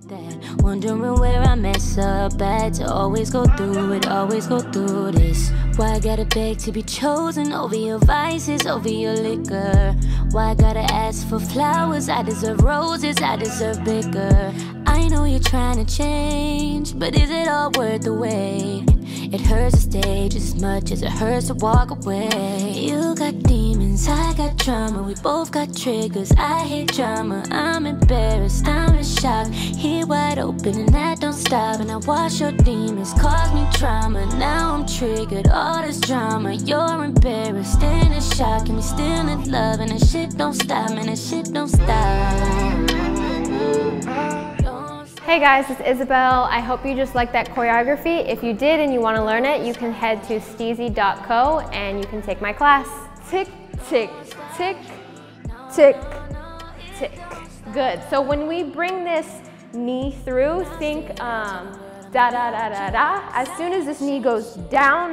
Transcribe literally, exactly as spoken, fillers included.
That wondering where I mess up at, to always go through it, always go through this. Why I gotta beg to be chosen over your vices, over your liquor? Why I gotta ask for flowers? I deserve roses, I deserve bigger. I know you're trying to change, but is it all worth the wait? It hurts to stay just as much as it hurts to walk away. You got demons, I got drama, we both got triggers. I hate drama, I'm embarrassed, I'm in shock. Here wide open and that don't stop. And I watch your demons cause me trauma. Now I'm triggered, all this drama. You're embarrassed and in shock, and we still in love, and that shit don't stop, man, that shit don't stop. Hey guys, it's Ysabelle. I hope you just liked that choreography. If you did and you want to learn it, you can head to steezy dot co and you can take my class. Tick, tick, tick, tick, tick. Good. So when we bring this knee through, think um, da da da da da. As soon as this knee goes down,